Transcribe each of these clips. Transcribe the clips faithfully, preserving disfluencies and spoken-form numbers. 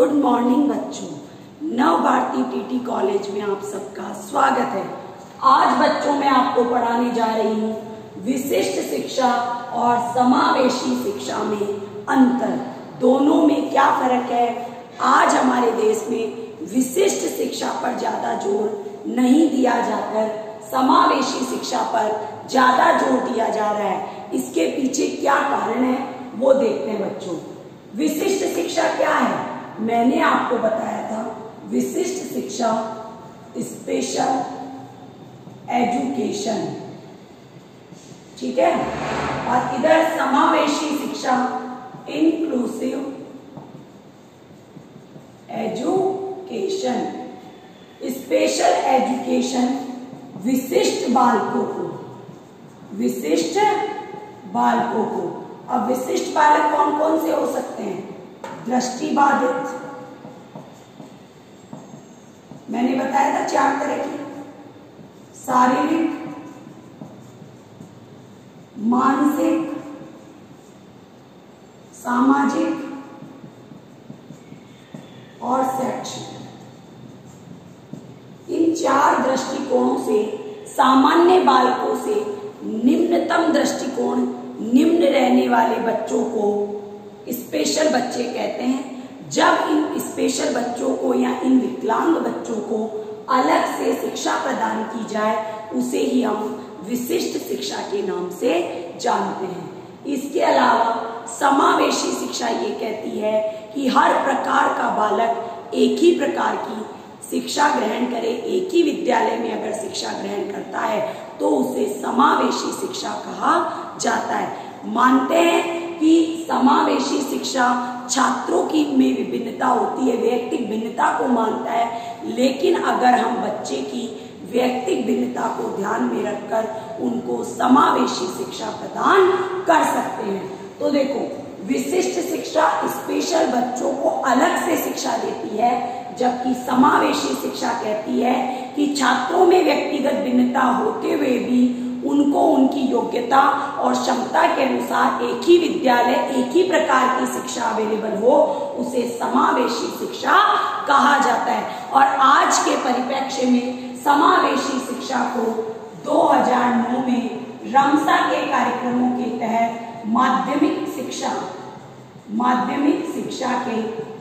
Good morning बच्चों, नव Bharti TT college में आप सबका स्वागत है। आज बच्चों मैं आपको पढ़ाने जा रही हूँ विशिष्ट शिक्षा और समावेशी शिक्षा में अंतर, दोनों में क्या फर्क है। आज हमारे देश में विशिष्ट शिक्षा पर ज्यादा जोर नहीं दिया जाकर समावेशी शिक्षा पर ज्यादा जोर दिया जा रहा है। इसके पीछे क्या कारण है वो देखते हैं बच्चों। विशिष्ट शिक्षा क्या है? मैंने आपको बताया था विशिष्ट शिक्षा स्पेशल एजुकेशन, ठीक है। और इधर समावेशी शिक्षा इंक्लूसिव एजुकेशन। स्पेशल एजुकेशन विशिष्ट बालकों को विशिष्ट बालकों को अब विशिष्ट बालक कौन कौन से हो सकते हैं? दृष्टिबाधित, मैंने बताया था चार तरह की, शारीरिक, मानसिक, सामाजिक और शैक्षिक। इन चार दृष्टिकोणों से सामान्य बालकों से निम्नतम दृष्टिकोण निम्न रहने वाले बच्चों को स्पेशल बच्चे कहते हैं। जब इन स्पेशल बच्चों को या इन विकलांग बच्चों को अलग से शिक्षा प्रदान की जाए उसे ही हम विशिष्ट शिक्षा के नाम से जानते हैं। इसके अलावा समावेशी शिक्षा ये कहती है कि हर प्रकार का बालक एक ही प्रकार की शिक्षा ग्रहण करे, एक ही विद्यालय में अगर शिक्षा ग्रहण करता है तो उसे समावेशी शिक्षा कहा जाता है। मानते हैं कि समावेशी शिक्षा छात्रों की में विभिन्नता होती है, व्यक्तिक भिन्नता को मानता है, लेकिन अगर हम बच्चे की व्यक्तिक भिन्नता को ध्यान में रखकर उनको समावेशी शिक्षा प्रदान कर सकते हैं। तो देखो, विशिष्ट शिक्षा स्पेशल बच्चों को अलग से शिक्षा देती है, जबकि समावेशी शिक्षा कहती है कि छात्रों में व्यक्तिगत भिन्नता होते हुए भी उनको उनकी योग्यता और क्षमता के अनुसार एक ही विद्यालय, एक ही प्रकार की शिक्षा अवेलेबल हो, उसे समावेशी शिक्षा कहा जाता है। और आज के परिप्रेक्ष्य में समावेशी शिक्षा को दो हज़ार नौ में रमसा के कार्यक्रमों के तहत माध्यमिक शिक्षा माध्यमिक शिक्षा के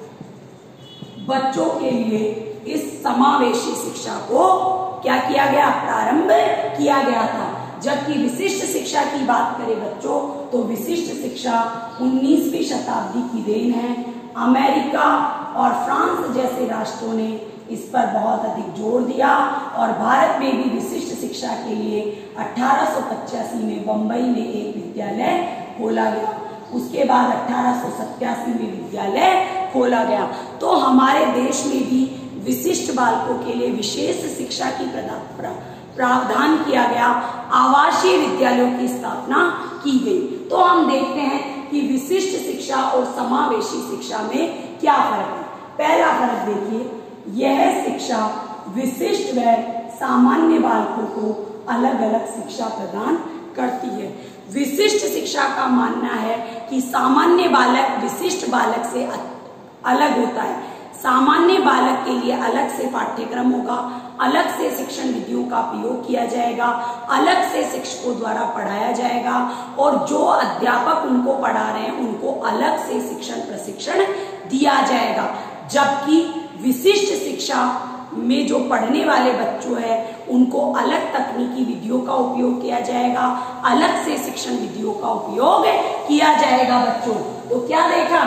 बच्चों के लिए इस समावेशी शिक्षा को क्या किया गया? प्रारंभ किया गया था। जबकि विशिष्ट शिक्षा की बात करें बच्चों तो विशिष्ट शिक्षा उन्नीसवीं शताब्दी की देन है। अमेरिका और फ्रांस जैसे राष्ट्रों ने इस पर बहुत अधिक जोर दिया और भारत में भी विशिष्ट शिक्षा के लिए अठारह सौ पचासी में बंबई में एक विद्यालय खोला गया। उसके बाद अठारह सौ सत्तासी में विद्यालय खोला गया। तो हमारे देश में भी विशिष्ट बालकों के लिए विशेष शिक्षा की प्रावधान किया गया, आवासीय विद्यालयों की स्थापना की गई। तो हम देखते हैं कि विशिष्ट शिक्षा और समावेशी शिक्षा में क्या फर्क है। पहला फर्क देखिए, यह शिक्षा विशिष्ट व सामान्य बालकों को अलग अलग शिक्षा प्रदान करती है। विशिष्ट शिक्षा का मानना है कि सामान्य बालक विशिष्ट बालक से अलग होता है। सामान्य बालक के लिए अलग से पाठ्यक्रम होगा, अलग से शिक्षण विधियों का प्रयोग किया जाएगा, अलग से शिक्षकों द्वारा पढ़ाया जाएगा और जो अध्यापक उनको पढ़ा रहे हैं उनको अलग से शिक्षण प्रशिक्षण दिया जाएगा। जबकि विशिष्ट शिक्षा में जो पढ़ने वाले बच्चों हैं उनको अलग तकनीकी विधियों का उपयोग किया जाएगा, अलग से शिक्षण विधियों का उपयोग किया जाएगा बच्चों। तो क्या देखा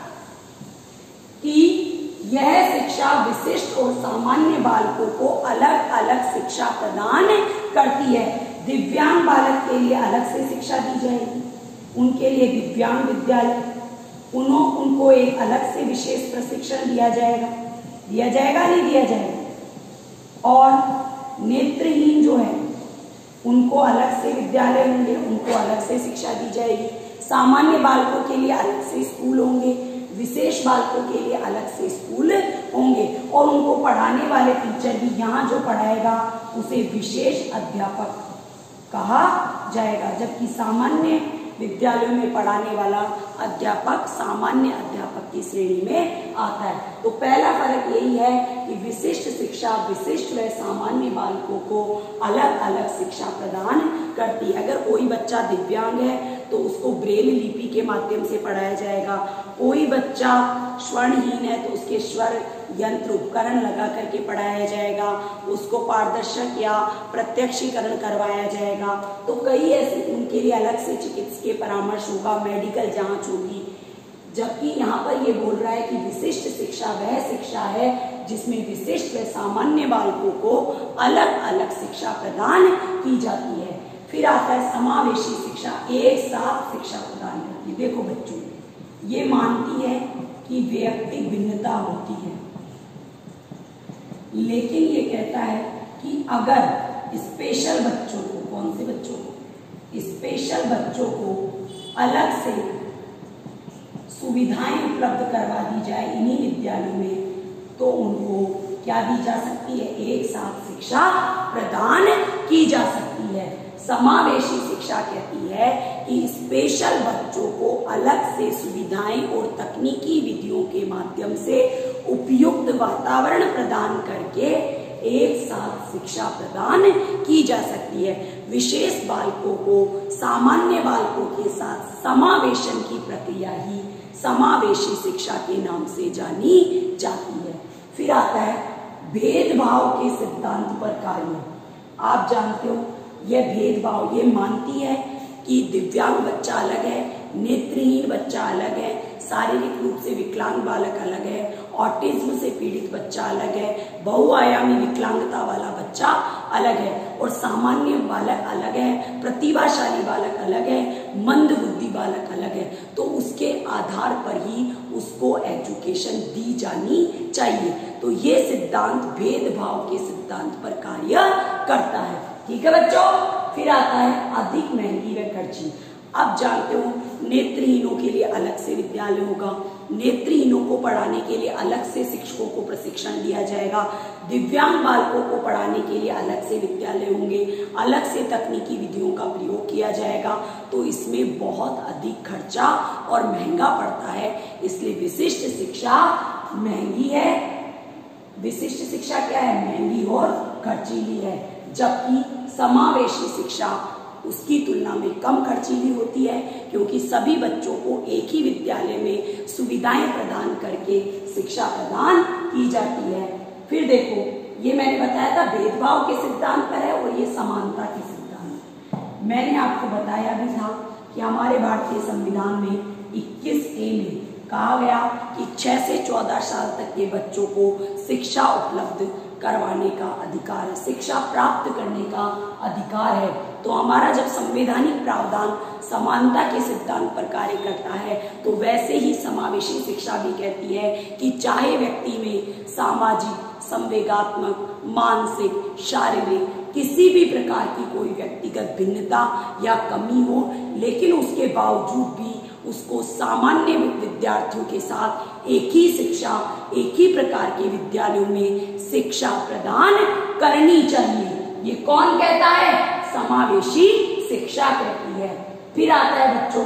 कि यह शिक्षा विशिष्ट और सामान्य बालकों को अलग अलग शिक्षा प्रदान करती है। दिव्यांग बालक के लिए अलग से शिक्षा दी जाएगी, उनके लिए दिव्यांग विद्यालय, उन्हों उनको एक अलग से विशेष प्रशिक्षण दिया जाएगा दिया जाएगा नहीं दिया जाएगा। और नेत्रहीन जो है उनको अलग से विद्यालय होंगे, उनको अलग से शिक्षा दी जाएगी। सामान्य बालकों के लिए अलग से स्कूल होंगे, विशेष बालकों के लिए अलग से स्कूल होंगे और उनको पढ़ाने वाले टीचर भी यहाँ जो पढ़ाएगा उसे विशेष अध्यापक कहा जाएगा। जबकि सामान्य विद्यालयों में पढ़ाने वाला अध्यापक सामान्य अध्यापक की श्रेणी में आता है। तो पहला फर्क यही है कि विशिष्ट शिक्षा विशिष्ट व सामान्य बालकों को अलग अलग शिक्षा प्रदान करती है। अगर कोई बच्चा दिव्यांग है तो उसको ब्रेल लिपि के माध्यम से पढ़ाया जाएगा, कोई बच्चा स्वर्णहीन है तो उसके स्वर यंत्र उपकरण लगा करके पढ़ाया जाएगा, उसको पारदर्शक या प्रत्यक्षीकरण करवाया जाएगा। तो कई ऐसे उनके लिए अलग से चिकित्सकीय परामर्श होगा, मेडिकल जांच होगी। जबकि यहाँ पर ये बोल रहा है कि विशिष्ट शिक्षा वह शिक्षा है जिसमें विशिष्ट व सामान्य बालकों को अलग अलग शिक्षा प्रदान की जाती है। फिर आता है समावेशी शिक्षा, एक साथ शिक्षा प्रदान करती है। देखो बच्चों, ये मानती है कि व्यक्तिगत भिन्नता होती है, लेकिन ये कहता है कि अगर स्पेशल बच्चों को, कौन से बच्चों को, स्पेशल बच्चों को अलग से सुविधाएं उपलब्ध करवा दी जाए इन्हीं विद्यालयों में, तो उनको क्या दी जा सकती है, एक साथ शिक्षा प्रदान की जा सकती है। समावेशी शिक्षा कहती है कि स्पेशल बच्चों को अलग से सुविधाएं और तकनीकी विधियों के माध्यम से उपयुक्त वातावरण प्रदान करके एक साथ शिक्षा प्रदान की जा सकती है। विशेष बालकों को सामान्य बालकों के साथ समावेशन की प्रक्रिया ही समावेशी शिक्षा के नाम से जानी जाती है। फिर आता है भेदभाव के सिद्धांत पर कार्य। आप जानते हो यह भेदभाव ये मानती है कि दिव्यांग बच्चा अलग है, नेत्रहीन बच्चा अलग है, शारीरिक रूप से विकलांग बालक अलग है, ऑटिज्म से पीड़ित बच्चा अलग है, बहुआयामी विकलांगता वाला बच्चा अलग है और सामान्य बालक अलग है, प्रतिभाशाली बालक अलग है, मंद बुद्धि बालक अलग है। तो उसके आधार पर ही उसको एजुकेशन दी जानी चाहिए। तो ये सिद्धांत भेदभाव के सिद्धांत पर कार्य करता है। ठीक है बच्चों। फिर आता है अधिक महंगी व खर्ची। अब जानते हो नेत्रहीनों के लिए अलग से विद्यालय होगा, नेत्रहीनों को पढ़ाने के लिए अलग से शिक्षकों को प्रशिक्षण दिया जाएगा, दिव्यांग बालकों को पढ़ाने के लिए अलग से विद्यालय होंगे, अलग से तकनीकी विधियों का प्रयोग किया जाएगा। तो इसमें बहुत अधिक खर्चा और महंगा पड़ता है, इसलिए विशिष्ट शिक्षा महंगी है। विशिष्ट शिक्षा क्या है, महंगी और खर्चीली है, जबकि समावेशी शिक्षा उसकी तुलना में कम खर्चीली होती है, क्योंकि सभी बच्चों को एक ही विद्यालय में सुविधाएं प्रदान करके शिक्षा प्रदान की जाती है। फिर देखो, ये मैंने बताया था भेदभाव के सिद्धांत पर है और ये समानता के सिद्धांत। मैंने आपको बताया भी था कि हमारे भारतीय संविधान में इक्कीस ए में कहा गया कि छह से चौदह साल तक के बच्चों को शिक्षा उपलब्ध करवाने का अधिकार है, शिक्षा प्राप्त करने का अधिकार है। तो हमारा जब संवैधानिक प्रावधान समानता के सिद्धांत पर कार्य करता है, तो वैसे ही समावेशी शिक्षा भी कहती है कि चाहे व्यक्ति में सामाजिक, संवेगात्मक, मानसिक, शारीरिक किसी भी प्रकार की कोई व्यक्तिगत भिन्नता या कमी हो, लेकिन उसके बावजूद भी उसको सामान्य विद्यार्थियों के साथ एक ही शिक्षा, एक ही प्रकार के विद्यालयों में शिक्षा प्रदान करनी चाहिए। ये कौन कहता है, समावेशी शिक्षा कहती है। फिर आता है बच्चों,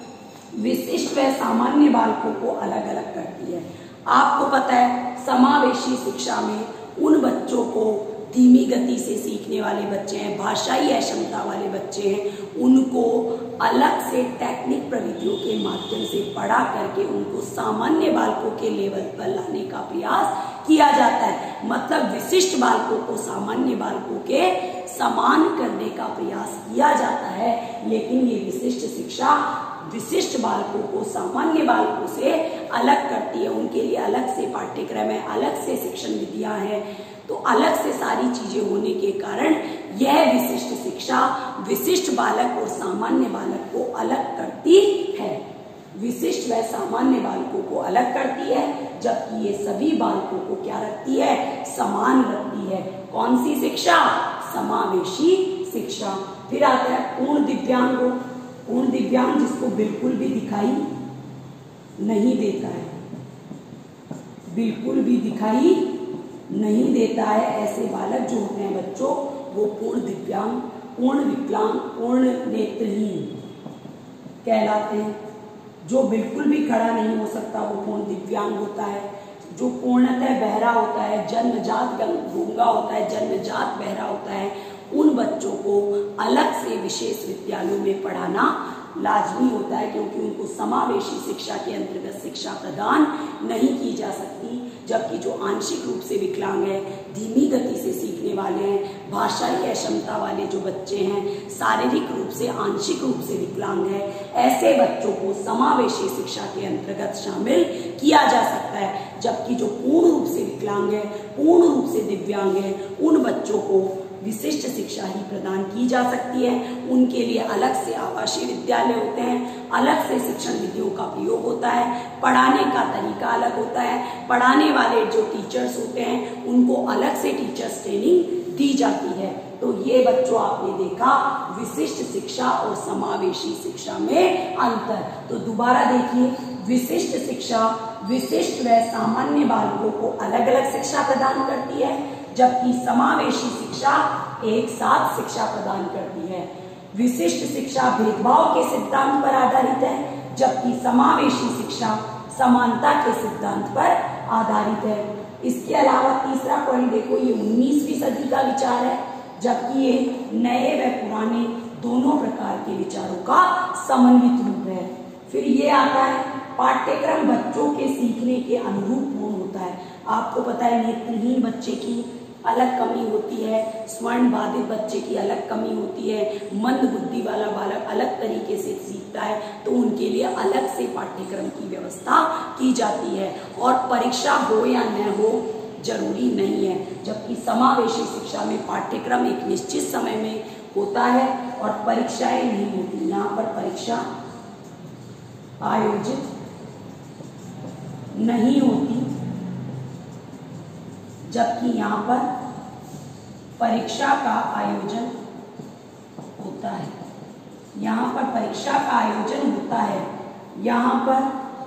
विशिष्ट व सामान्य बालकों को अलग अलग करती है। आपको पता है समावेशी शिक्षा में उन बच्चों को धीमी गति से सीखने वाले बच्चे हैं, भाषाई अक्षमता वाले बच्चे हैं, उनको अलग से टेक्निक प्रविधियों के माध्यम से पढ़ा करके उनको सामान्य बालकों के लेवल पर लाने का प्रयास किया जाता है। मतलब विशिष्ट बालकों को सामान्य बालकों के समान करने का प्रयास किया जाता है, लेकिन ये विशिष्ट शिक्षा विशिष्ट बालकों को सामान्य बालकों से अलग करती है। उनके लिए अलग से पाठ्यक्रम है, अलग से शिक्षण विधियां हैं, तो अलग से सारी चीजें होने के कारण यह विशिष्ट शिक्षा विशिष्ट बालक और सामान्य बालक को अलग करती है। विशिष्ट व सामान्य बालकों को अलग करती है, जबकि ये सभी बालकों को क्या रखती है, समान रखती है। कौन सी शिक्षा, समावेशी शिक्षा। फिर आता है पूर्ण दिव्यांग। पूर्ण दिव्यांग जिसको बिल्कुल भी दिखाई नहीं देता है, बिल्कुल भी दिखाई नहीं देता है, ऐसे बालक जो होते हैं बच्चों, वो पूर्ण दिव्यांग, पूर्ण विकलांग, पूर्ण नेत्रहीन कहलाते हैं। जो बिल्कुल भी खड़ा नहीं हो सकता वो पूर्ण दिव्यांग होता है। जो पूर्णतः बहरा होता है, जन्मजात गूंगा होता है, जन्मजात बहरा होता है, उन बच्चों को अलग से विशेष विद्यालयों में पढ़ाना लाजमी होता है, क्योंकि उनको समावेशी शिक्षा के अंतर्गत शिक्षा प्रदान नहीं की जा सकती। जबकि जो आंशिक रूप से विकलांग है, धीमी गति से सीखने वाले हैं, भाषाई अक्षमता वाले जो बच्चे हैं, शारीरिक रूप से आंशिक रूप से विकलांग है, ऐसे बच्चों को समावेशी शिक्षा के अंतर्गत शामिल किया जा सकता है। जबकि जो पूर्ण रूप से विकलांग है, पूर्ण रूप से दिव्यांग है, उन बच्चों को विशिष्ट शिक्षा ही प्रदान की जा सकती है। उनके लिए अलग से आवासीय विद्यालय होते हैं, अलग से शिक्षण विधियों का प्रयोग होता है, पढ़ाने का तरीका अलग होता है, पढ़ाने वाले जो टीचर्स होते हैं उनको अलग से टीचर्स ट्रेनिंग दी जाती है। तो ये बच्चों आपने देखा विशिष्ट शिक्षा और समावेशी शिक्षा में अंतर। तो दोबारा देखिए, विशिष्ट शिक्षा विशिष्ट व सामान्य बालकों को अलग अलग शिक्षा प्रदान करती है, जबकि समावेशी शिक्षा एक साथ शिक्षा प्रदान करती है। विशिष्ट शिक्षा भेदभाव के सिद्धांत पर आधारित है, जबकि समावेशी शिक्षा समानता के सिद्धांत पर आधारित है। इसके अलावा तीसरा पॉइंट देखो, ये उन्नीसवीं सदी का विचार है, जबकि ये नए व पुराने दोनों प्रकार के विचारों का समन्वित रूप है। फिर ये आता है पाठ्यक्रम बच्चों के सीखने के अनुरूप पूर्ण होता है। आपको पता है नेत्रहीन बच्चे की अलग कमी होती है, स्वर्ण बाधित बच्चे की अलग कमी होती है, मंद बुद्धि वाला बालक अलग तरीके से सीखता है, तो उनके लिए अलग से पाठ्यक्रम की व्यवस्था की जाती है। और परीक्षा हो या न हो जरूरी नहीं है, जबकि समावेशी शिक्षा में पाठ्यक्रम एक निश्चित समय में होता है और परीक्षाएं नहीं होती। यहाँ पर परीक्षा आयोजित नहीं होती, जबकि यहाँ पर परीक्षा का आयोजन होता है। यहाँ पर परीक्षा का आयोजन होता है, यहाँ पर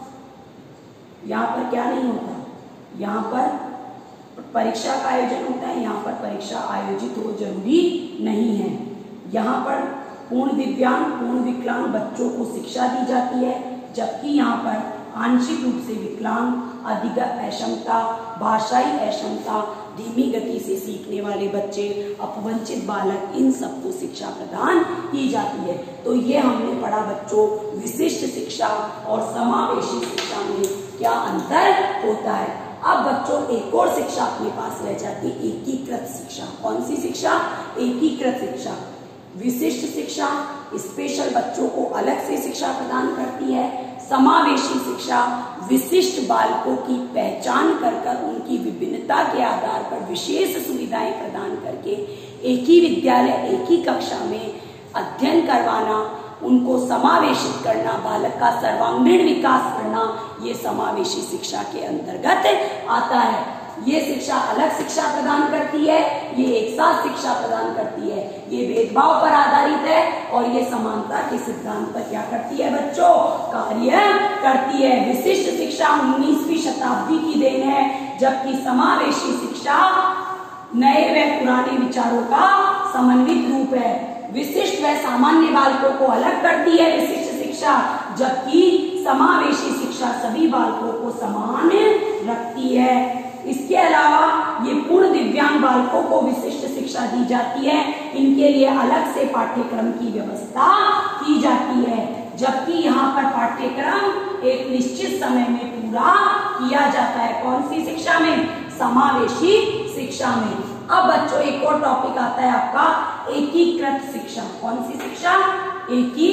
यहाँ पर क्या नहीं होता, यहाँ पर परीक्षा का आयोजन होता है, यहाँ पर परीक्षा आयोजित हो जरूरी नहीं है। यहाँ पर पूर्ण दिव्यांग पूर्ण विकलांग बच्चों को शिक्षा दी जाती है, जबकि यहाँ पर आंशिक रूप से विकलांग, अधिक अक्षमता, भाषाई अक्षमता, धीमी गति से सीखने वाले बच्चे, अपवंचित बालक, इन सबको शिक्षा प्रदान की जाती है। तो ये हमने पढ़ा बच्चों विशिष्ट शिक्षा और समावेशी शिक्षा में क्या अंतर होता है। अब बच्चों एक और शिक्षा अपने पास रह जाती है, एकीकृत शिक्षा। कौन सी शिक्षा? एकीकृत शिक्षा। विशिष्ट शिक्षा स्पेशल बच्चों को अलग से शिक्षा प्रदान करती है। समावेशी शिक्षा विशिष्ट बालकों की पहचान कर कर उनकी विभिन्नता के आधार पर विशेष सुविधाएं प्रदान करके एक ही विद्यालय एक ही कक्षा में अध्ययन करवाना, उनको समावेशित करना, बालक का सर्वांगीण विकास करना, ये समावेशी शिक्षा के अंतर्गत आता है। ये शिक्षा अलग शिक्षा प्रदान करती है, ये एक साथ शिक्षा प्रदान करती है, ये भेदभाव पर आधारित है और ये समानता के सिद्धांत पर क्या करती है बच्चों? कार्य करती है। विशिष्ट शिक्षा उन्नीसवीं शताब्दी की देन है, जबकि समावेशी शिक्षा नए व पुराने विचारों का समन्वित रूप है। विशिष्ट व सामान्य बालकों को अलग करती है विशिष्ट शिक्षा, जबकि समावेशी शिक्षा सभी बालकों को समान रखती है। इसके अलावा ये पूर्ण दिव्यांग बालकों को विशिष्ट शिक्षा दी जाती है, इनके लिए अलग से पाठ्यक्रम की व्यवस्था की जाती है, जबकि यहाँ पर पाठ्यक्रम एक निश्चित समय में पूरा किया जाता है। कौन सी शिक्षा में? समावेशी शिक्षा में। अब बच्चों एक और टॉपिक आता है आपका एकीकृत शिक्षा। कौन सी शिक्षा? एकी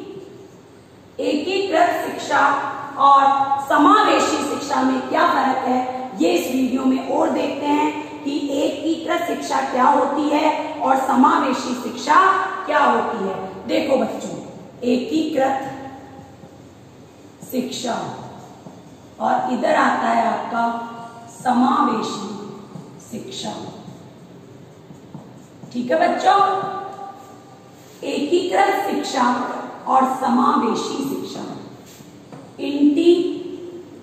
एकीकृत शिक्षा और समावेशी शिक्षा में क्या फर्क है, ये इस वीडियो में और देखते हैं कि एकीकृत शिक्षा क्या होती है और समावेशी शिक्षा क्या होती है। देखो बच्चों, एकीकृत शिक्षा और इधर आता है आपका समावेशी शिक्षा। ठीक है बच्चों, एकीकृत शिक्षा और समावेशी शिक्षा, इंटीग्रेटेड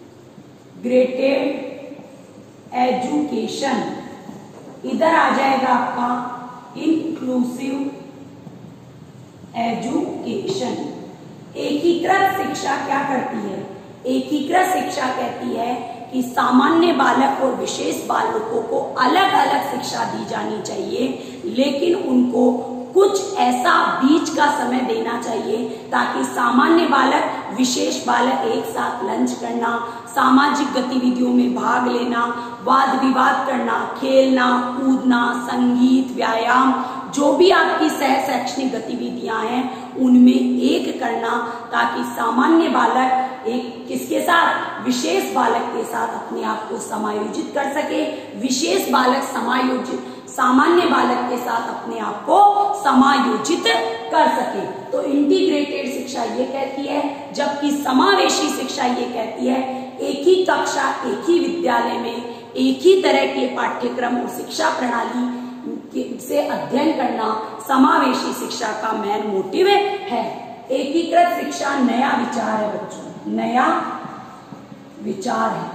एजुकेशन, इधर आ जाएगा आपका इंक्लूसिव एजुकेशन। एकीकृत शिक्षा क्या करती है? एकीकृत शिक्षा कहती है कि सामान्य बालक और विशेष बालकों को अलग अलग शिक्षा दी जानी चाहिए, लेकिन उनको कुछ ऐसा बीच का समय देना चाहिए ताकि सामान्य बालक विशेष बालक एक साथ लंच करना, सामाजिक गतिविधियों में भाग लेना, वाद विवाद करना, खेलना कूदना, संगीत, व्यायाम, जो भी आपकी सह शैक्षणिक गतिविधियां हैं उनमें एक करना, ताकि सामान्य बालक एक किसके साथ, विशेष बालक के साथ अपने आप को समायोजित कर सके, विशेष बालक समायोजित सामान्य बालक के साथ अपने आप को समायोजित कर सके। तो इंटीग्रेटेड शिक्षा ये कहती है, जबकि समावेशी शिक्षा ये कहती है एक ही कक्षा, एक ही विद्यालय में एक ही तरह के पाठ्यक्रम और शिक्षा प्रणाली से अध्ययन करना समावेशी शिक्षा का मेन मोटिव है। एकीकृत शिक्षा नया विचार है बच्चों, नया विचार है।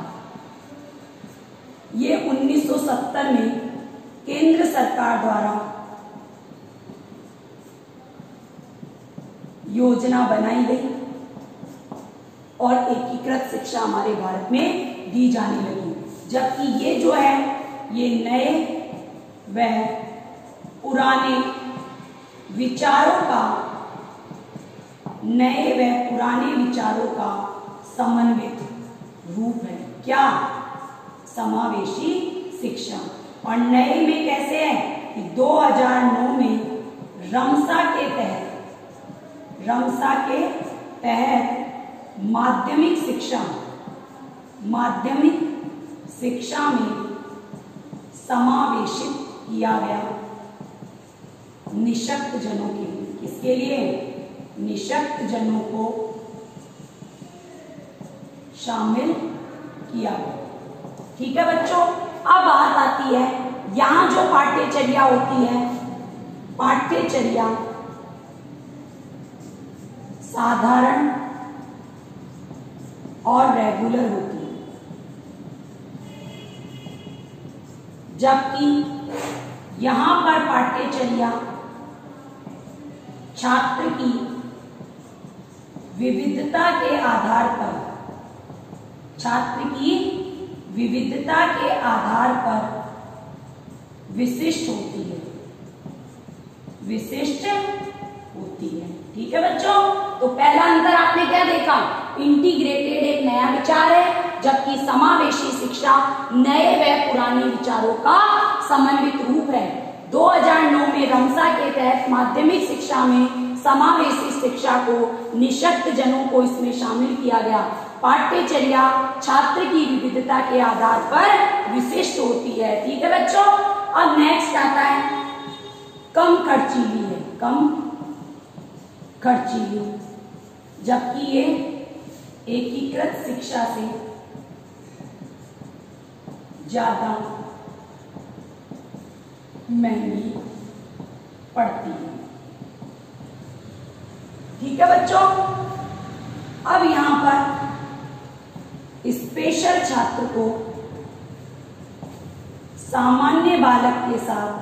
ये उन्नीस सौ सत्तर में केंद्र सरकार द्वारा योजना बनाई गई और एकीकृत शिक्षा हमारे भारत में दी जाने लगी, जबकि ये जो है ये नए व पुराने विचारों का नए व पुराने विचारों का समन्वित रूप है। क्या? समावेशी शिक्षा। और नए में कैसे है कि दो हज़ार नौ में रमसा के तहत रमसा के तहत माध्यमिक शिक्षा माध्यमिक शिक्षा में समावेशित किया गया निशक्त जनों के लिए। किसके लिए? निशक्त जनों को शामिल किया गया। ठीक है बच्चों, अब बात आती है यहां जो पाठ्यचर्या होती है, पाठ्यचर्या साधारण और रेगुलर होती है, जबकि यहां पर पाठ्यचर्या छात्र की विविधता के आधार पर छात्र की विविधता के आधार पर विशिष्ट होती है विशिष्ट होती है। ठीक है बच्चों, तो पहला अंतर आपने क्या देखा? इंटीग्रेटेड एक नया विचार है, जबकि समावेशी शिक्षा नए व पुराने विचारों का समन्वित रूप है। दो हज़ार नौ में रमसा के तहत माध्यमिक शिक्षा में समावेशी शिक्षा को निशक्त जनों को इसमें शामिल किया गया। पाठ्यचर्या छात्र की विविधता के आधार पर विशिष्ट होती है। ठीक है बच्चों, अब नेक्स्ट आता है कम खर्चीली है, कम खर्चीली, जबकि ये एकीकृत शिक्षा से ज्यादा महंगी पड़ती है। ठीक है बच्चों, अब यहां पर स्पेशल छात्र को सामान्य बालक के साथ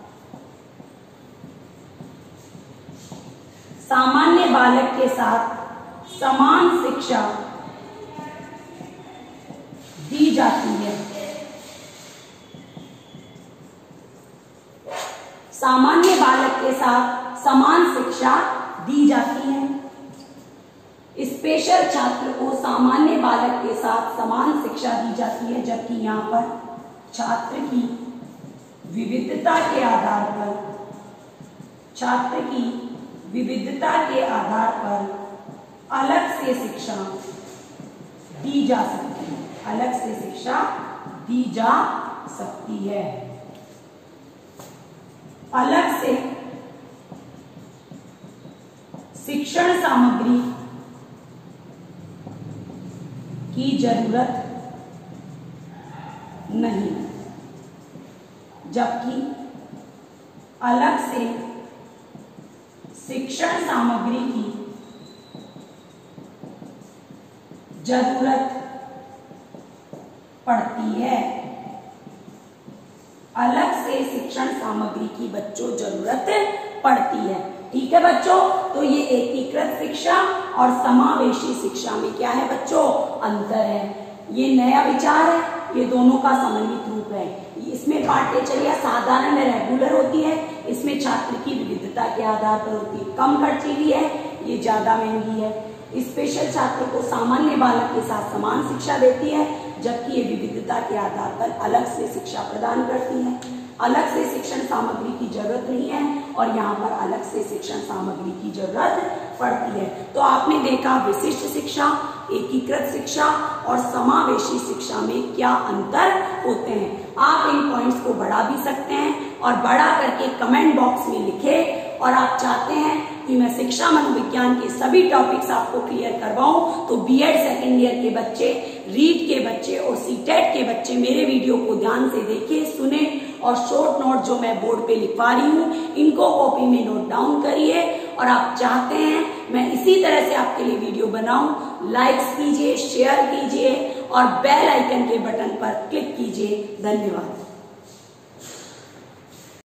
सामान्य बालक के साथ समान शिक्षा दी जाती है। सामान्य बालक के साथ समान शिक्षा दी जाती है। स्पेशल छात्र को सामान्य बालक के साथ समान शिक्षा दी जाती है, जबकि यहाँ पर छात्र की विविधता के आधार पर छात्र की विविधता के आधार पर अलग से शिक्षा दी जा सकती है अलग से शिक्षा दी जा सकती है। अलग से शिक्षण सामग्री की जरूरत नहीं, जबकि अलग से शिक्षण सामग्री की जरूरत पड़ती है। अलग से शिक्षण सामग्री की बच्चों जरूरत पड़ती है। ठीक है बच्चों, तो ये एकीकृत शिक्षा और समावेशी शिक्षा में क्या है बच्चों, अंतर है। ये नया विचार है, ये दोनों का सम्मिलित रूप है। इसमें पाठ्यचर्या साधारण में रेगुलर होती है, इसमें छात्र की विविधता के आधार पर होती है। कम खर्चीली है, ये ज्यादा महंगी है। स्पेशल छात्र को सामान्य बालक के साथ समान शिक्षा देती है, जबकि ये विविधता के आधार पर अलग से शिक्षा प्रदान करती है। अलग से शिक्षण सामग्री की जरूरत नहीं है और यहाँ पर अलग से शिक्षण सामग्री की जरूरत पड़ती है। तो आपने देखा विशिष्ट शिक्षा, एकीकृत शिक्षा और समावेशी शिक्षा में क्या अंतर होते हैं। आप इन पॉइंट्स को बढ़ा भी सकते हैं और बढ़ा करके कमेंट बॉक्स में लिखें। और आप चाहते हैं कि मैं शिक्षा मनोविज्ञान के सभी टॉपिक्स आपको क्लियर करवाऊं, तो बीएड सेकेंड ईयर के बच्चे, रीड के बच्चे और सीटेट के बच्चे मेरे वीडियो को ध्यान से देखें, सुने और शॉर्ट नोट जो मैं बोर्ड पे लिखवा रही हूँ इनको कॉपी में नोट डाउन करिए। और आप चाहते हैं मैं इसी तरह से आपके लिए वीडियो बनाऊं, लाइक्स कीजिए, शेयर कीजिए और बेल आइकन के बटन पर क्लिक कीजिए। धन्यवाद।